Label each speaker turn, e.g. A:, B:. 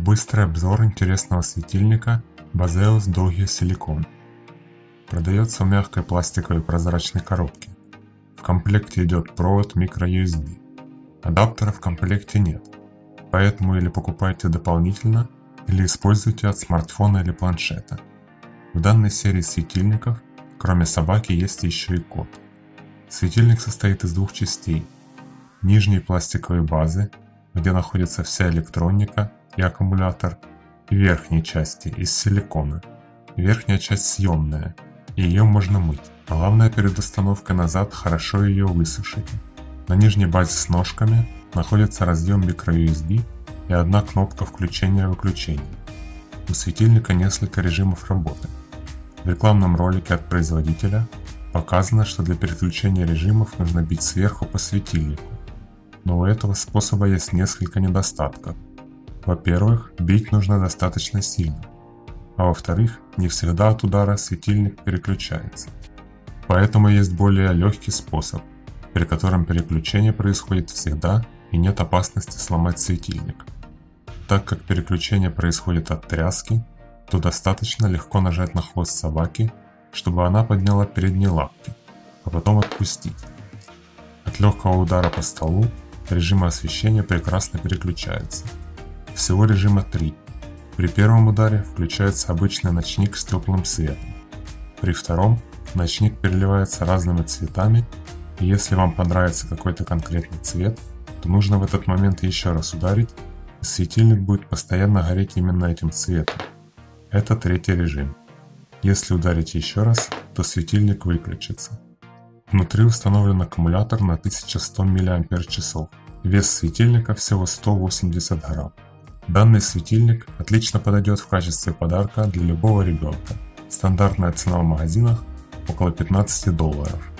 A: Быстрый обзор интересного светильника Baseus Dohio Silicon. Продается в мягкой пластиковой прозрачной коробке. В комплекте идет провод microUSB. Адаптера в комплекте нет, поэтому или покупайте дополнительно, или используйте от смартфона или планшета. В данной серии светильников, кроме собаки, есть еще и кот. Светильник состоит из двух частей. Нижней пластиковой базы, где находится вся электроника и аккумулятор, и верхней части из силикона. Верхняя часть съемная, и ее можно мыть. Главное перед установкой назад хорошо ее высушить. На нижней базе с ножками находится разъем microUSB и одна кнопка включения-выключения. У светильника несколько режимов работы. В рекламном ролике от производителя показано, что для переключения режимов нужно бить сверху по светильнику. Но у этого способа есть несколько недостатков. Во-первых, бить нужно достаточно сильно, а во-вторых, не всегда от удара светильник переключается. Поэтому есть более легкий способ, при котором переключение происходит всегда и нет опасности сломать светильник. Так как переключение происходит от тряски, то достаточно легко нажать на хвост собаки, чтобы она подняла передние лапки, а потом отпустить. От легкого удара по столу режимы освещения прекрасно переключаются. Всего режима 3. При первом ударе включается обычный ночник с теплым светом. При втором ночник переливается разными цветами, и если вам понравится какой-то конкретный цвет, то нужно в этот момент еще раз ударить, и светильник будет постоянно гореть именно этим цветом. Это третий режим. Если ударить еще раз, то светильник выключится. Внутри установлен аккумулятор на 1100 мАч. Вес светильника всего 180 грамм. Данный светильник отлично подойдет в качестве подарка для любого ребенка. Стандартная цена в магазинах около $15.